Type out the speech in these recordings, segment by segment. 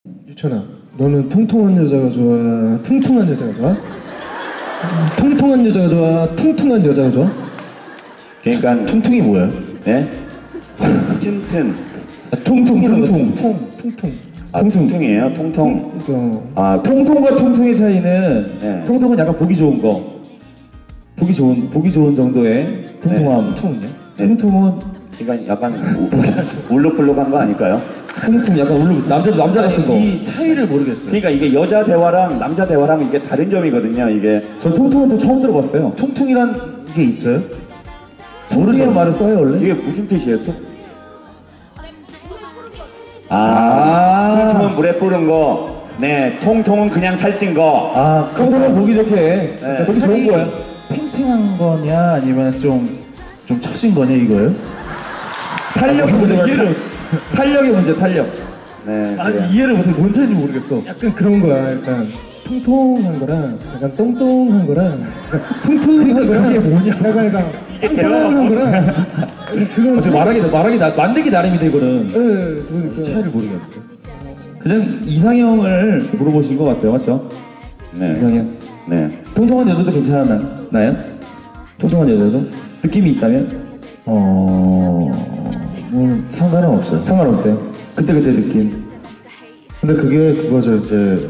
유천아, 너는 통통한 여자가 좋아? 퉁퉁한 여자가 좋아? 통통한 여자가 좋아? 퉁퉁한 여자가 좋아? 그러니까 퉁퉁이 뭐예요? 네? 튼튼. 통통. 아, 퉁퉁이에요? 통통. 어. 통통과 퉁퉁의 차이는 네. 통통은 약간 보기 좋은 거. 보기 좋은 정도의 통통함. 퉁퉁은요? 퉁퉁은 그러니까 약간 울룩불룩한 거 아닐까요? 퉁퉁 약간 남자 같은 거. 이 차이를 모르겠어요. 그러니까 이게 여자 대화랑 남자 대화랑 이게 다른 점이거든요. 이게 저 퉁퉁은 또 처음 들어봤어요. 퉁퉁이란 게 있어요? 퉁퉁이라는 말을 써요 원래? 이게 무슨 뜻이에요? 아. 퉁퉁은 물에 뿌른 거. 네, 통통은 그냥 살찐 거. 아, 통통은 보기 좋게. 네. 보기 좋은 거야. 팽팽한 거냐 아니면 좀 처진 거냐 이거예요? 탄력이 문제가 탄력의 문제 탄력. 네, 아니 제가 이해를 못해. 뭔 차이인지 모르겠어. 약간 그런 거야. 약간 통통한 거랑 약간 똥똥한 거랑 약간 퉁퉁한 거랑 그게 뭐냐? 약간 이게 대화가 똥똥한 거랑 그건 지금 만들기 나름이다 이거는. 네, 그러니까 차이를 모르겠는데. 그냥 이상형을 물어보신 것 같아요, 맞죠? 네. 이상형. 네. 통통한 여자도 괜찮나요? 통통한 여자도 느낌이 있다면 뭐 상관은 없어요. 상관없어요. 그때 느낌. 근데 그게 그거죠 이제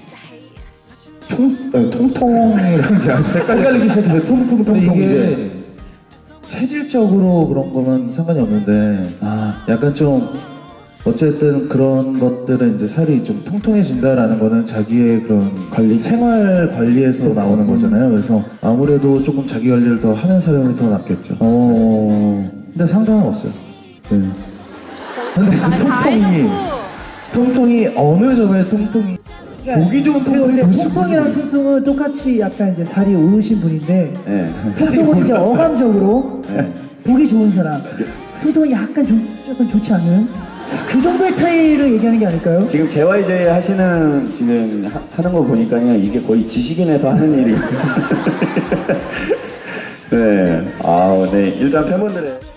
통통이라는 게 아주 헷갈리기 시작했어요. 퉁퉁 근데 이게 이제. 체질적으로 그런 거면 상관이 없는데 약간 좀 어쨌든 그런 것들은 이제 살이 좀 통통해진다라는 거는 자기의 그런 생활 관리에서 나오는 거잖아요. 그래서 아무래도 조금 자기 관리를 더 하는 사람이 더 낫겠죠. 근데 상관은 없어요. 네. 근데 그 통통이 어느 정도의 통통이 보기 좋은 통통이 근데 통통이랑 퉁퉁은 똑같이 약간 이제 살이 오르신 분인데 네. 퉁퉁은 이제 어감적으로 보기 좋은 사람, 퉁퉁은 약간 조금 좋지 않은 그 정도의 차이를 얘기하는 게 아닐까요? 지금 JYJ 하시는 지금 하는 거 보니까요 이게 거의 지식인에서 하는 일이 네. 네 일단 팬분들의